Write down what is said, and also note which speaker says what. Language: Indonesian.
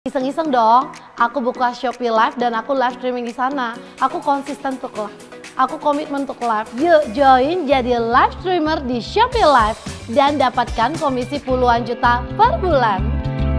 Speaker 1: Iseng-iseng dong, aku buka Shopee Live dan aku live streaming di sana. Aku konsisten untuk live, aku komitmen untuk live. Yuk join jadi live streamer di Shopee Live dan dapatkan komisi puluhan juta per bulan.